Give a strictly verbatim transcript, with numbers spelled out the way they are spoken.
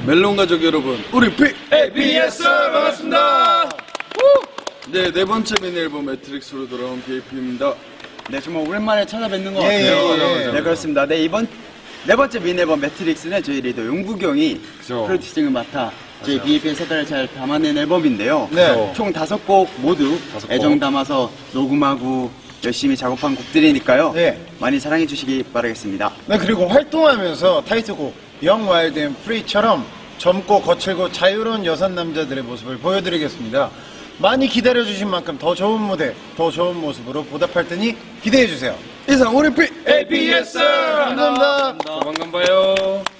멜론 가족 여러분, 우리 비 에이피에스 반갑습니다. 네, 네 번째 미니 앨범 매트릭스로 돌아온 비에이피입니다. 네, 정말 오랜만에 찾아뵙는 것 예, 같아요. 예, 예. 네, 그렇습니다. 네, 이번 네 번째 미니 앨범 매트릭스는 저희 리더 용국이 형이 그죠. 프로듀싱을 맡아 저희 비에이피의 색깔을 잘 담아낸 앨범인데요. 네. 총 다섯 곡 모두 다섯 곡. 애정 담아서 녹음하고 열심히 작업한 곡들이니까요. 네. 많이 사랑해 주시기 바라겠습니다. 네, 그리고 활동하면서 타이틀곡 영 와일드 앤 프리처럼 젊고 거칠고 자유로운 여섯 남자들의 모습을 보여드리겠습니다. 많이 기다려주신 만큼 더 좋은 무대, 더 좋은 모습으로 보답할 테니 기대해주세요. 이상 우리 비 에이피에스 감사합니다. 조만간 봐요.